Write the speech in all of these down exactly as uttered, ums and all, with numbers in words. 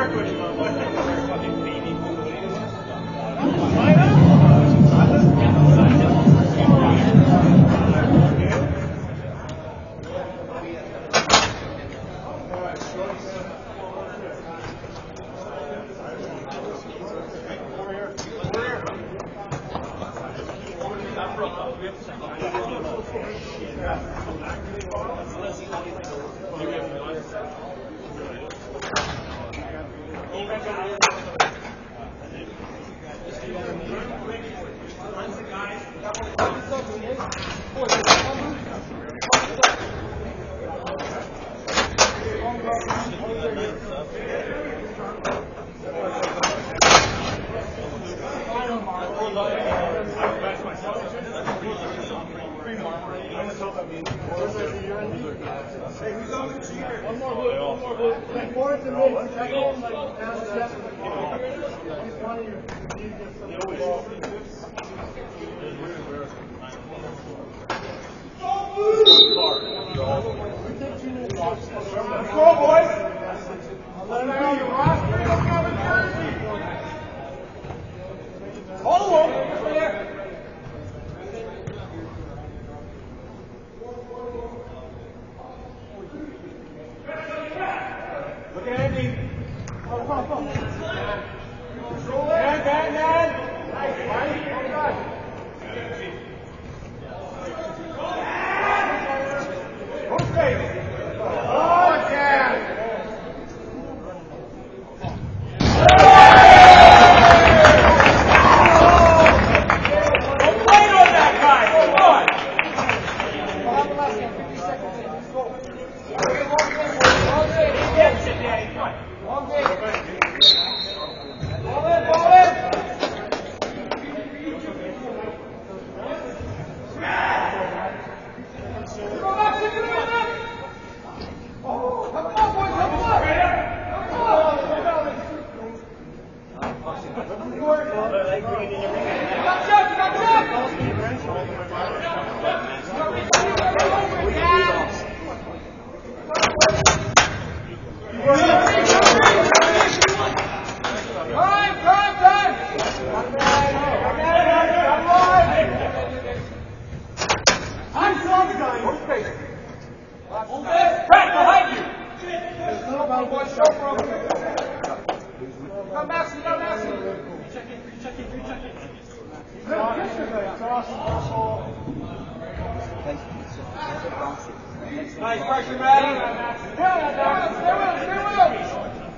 Nice pressure, Maddie. Stay with him, stay with him.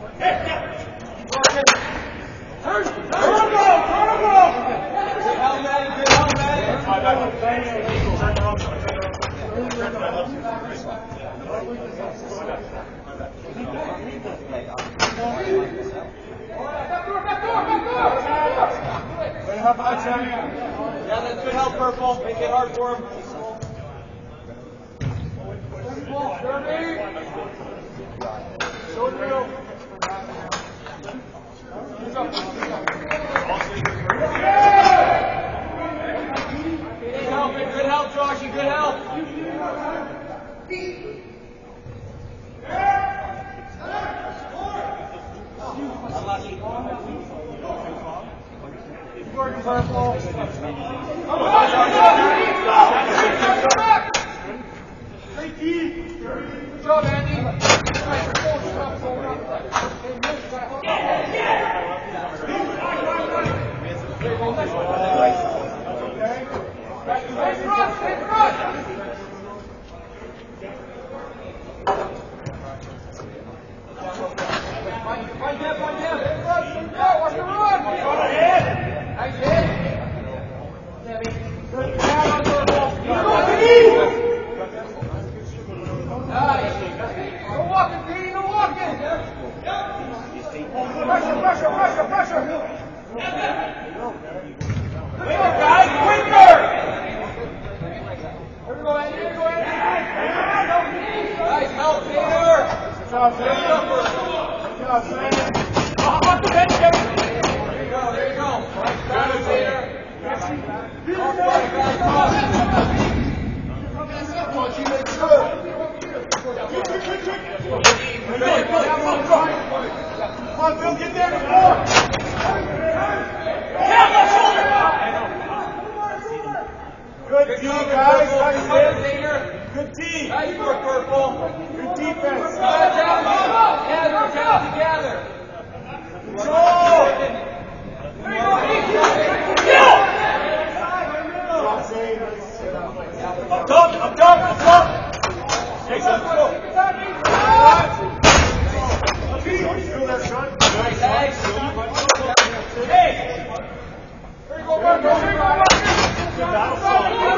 Turn, turn the ball, turn the ball. Good help, Maddie, good help, Maddie. Back door, back door, back door. Good help, Maddie. Yeah, that's good help, Purple. Make it hard for him. Show it real. Good help, good help, Joshy, good help. Unlucky. Gordon Purple. Great team. Good job, Andy. Pressure, pressure, pressure, pressure! Quicker, guys, quicker! Here we go, Andy, here we go, Andy! Nice help, Peter! Good job, Sam. Good job, Sam. Oh, up the bench, Kevin! There you go, there you go. Nice pass, Peter. All right, guys, cross. That's what you make good. Come on, get there before. Good team, guys. Nice hit. Good team. Nice work, Purple. Good defense. Gather, gather together. Control. Up top, up top, up top. Hey, let's go. Feel that shot. Nice, nice. Hey. There you go, Purple. There you go. Good battle song.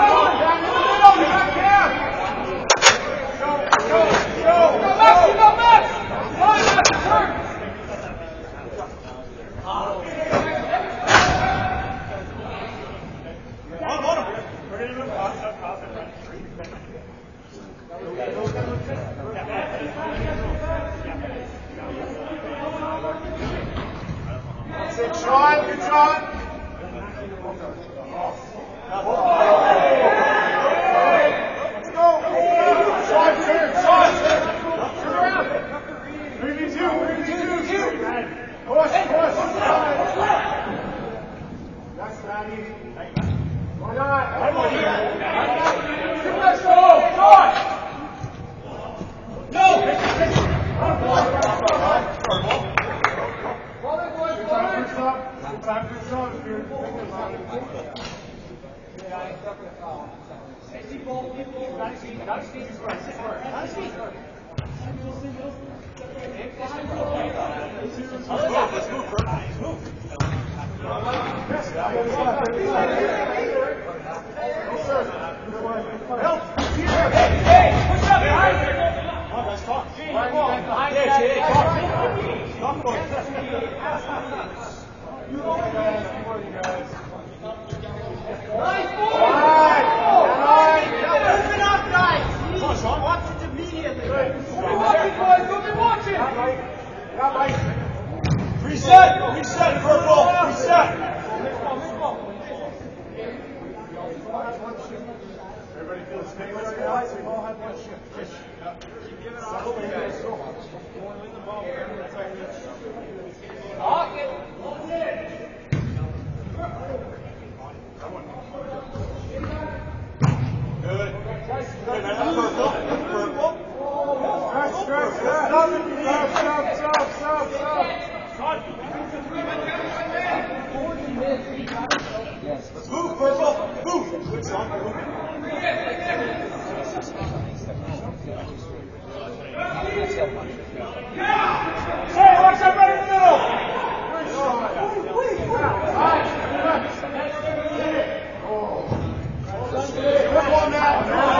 Good shot, good shot. Let's go. Shot, turn, shot. Turn around. three v two, three v two. Push, push. That's Maddie. Why not? Let's go. Shot. No. Good time for shot if you're thinking about it. Let's move, bro. Let's move. Help! Hey, hey! What's up, guys? Come on, guys, talk. Behind you, Jay. Talk. Talk, boys. You guys. Nice ball! Alright! Alright! Move it up, guys! Come on, Sean. Watch it immediately. We'll be watching, boys. We'll be watching. Got right. Got right. Reset! Reset, Purple! Reset! Everybody feel the same right now? We all have one shift. Give it off. Off it. Good. Good. That's Purple. Purple. Stretch, stretch, stretch. Stop, stop, stop, stop, stop. Let's move, Purple. Move. Good shot. Hey, watch that right in the middle. Good shot. Good one, Matt.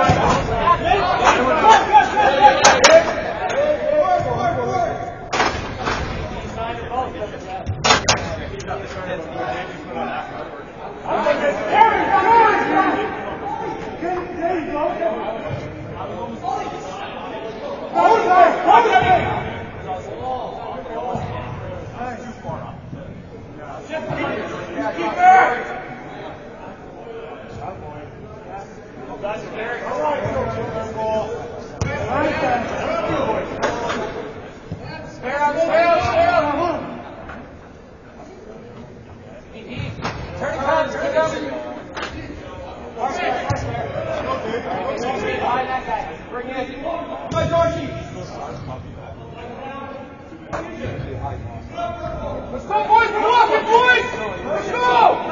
Let's go, boys! We're walking, boys! Let's go!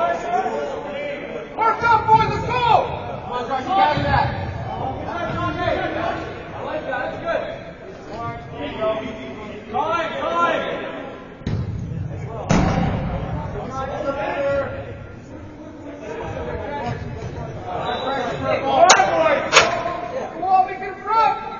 Work up, boys! Let's go! Come on, Josh, you got that. I like that. That's good. There you go. Time, time. All right, boys. Come on, make it front.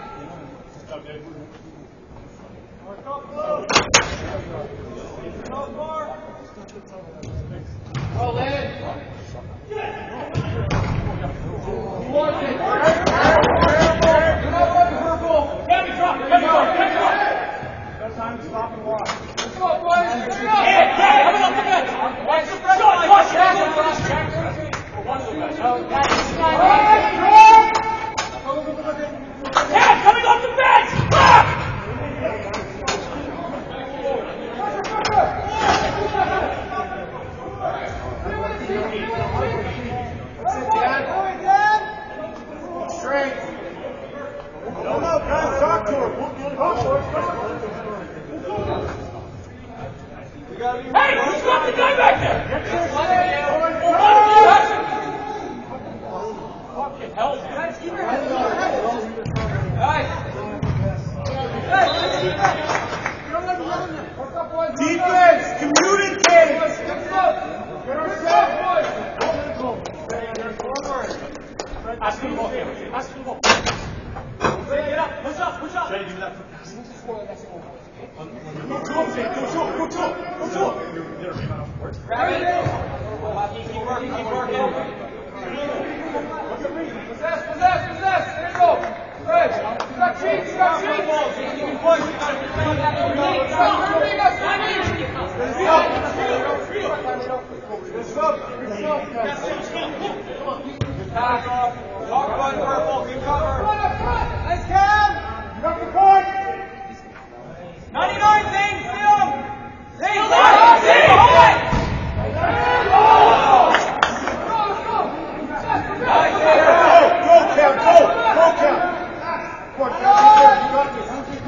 score the next goal. Go to him, Jake. Go to him. Go to him. Go to him. Grab it. Keep working. Keep working. Possess, possess, possess. There you go. Good. You got cheats. You got cheats. You can push. You got to defend that. You got to Stop. Hurry, you got cheats. Good stuff. Good pass off. Talk about purple. Good cover. Nice Cam. You got the court. ninety-nine things. See him. See him. See him. Go, Cam. Go. Go, Cam. Come on, Cam. You got this.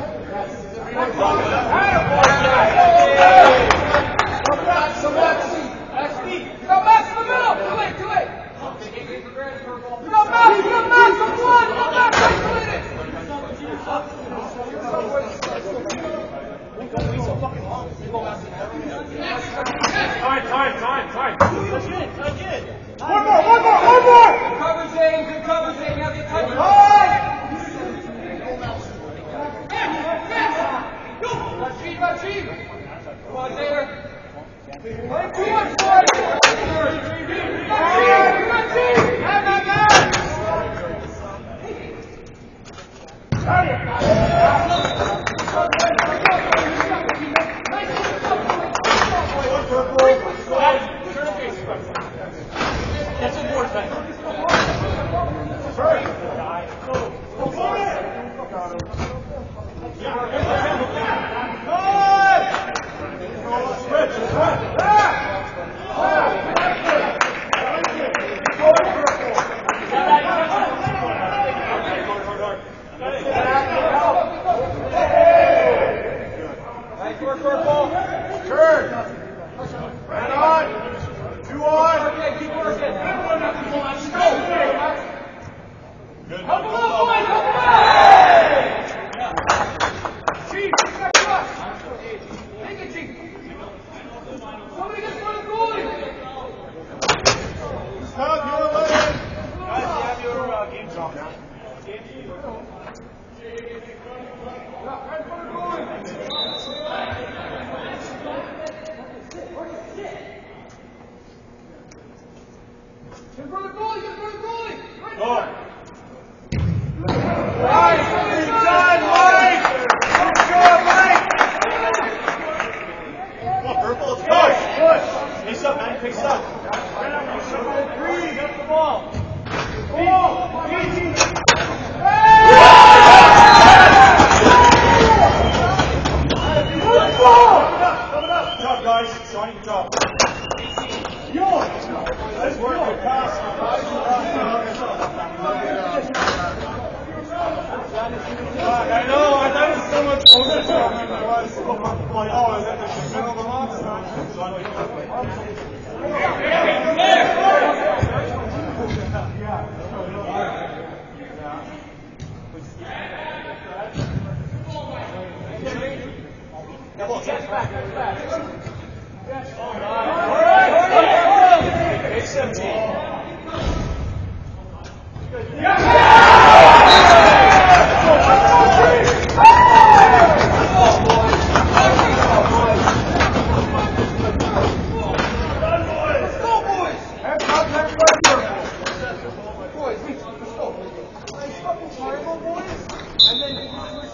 Some Max. You got Max in the middle. Too late. Too late. You got Max. You got Max. Come on. You got Max. Isolated. Time, time, time, time. One more, one more, one more! Good cover, James. Good cover, James. You have to touch it. Got cheat. Got cheat. Come on, Taylor. Play too much for it. Got cheat. Got cheat. Have that guy. That's important. Nice work, Purple. Turn. Red on. Two on. Okay, keep working. Good. Help him out, boys. Help him out. Chief, check us. Take it, Chief. Somebody just put a goalie. Stop, you're eleven. Guys, you have your uh, games off now. Just put a goalie. Just put a goalie. Right Go. there. Nice. Good done, Mike. Good job, Mike. Come on, Purple. Let's push. Push. Pace up, man. Pace up. Breathe. Up the ball. Ball. Easy. Good ball. Coming up. Good job, guys. Shawnee, good job. Nice work. Good pass. I know, I thought it was so much older than it was. Like, oh, is that the middle of the box? Page seventeen. Boys, let's go. It's fucking terrible, boys. And then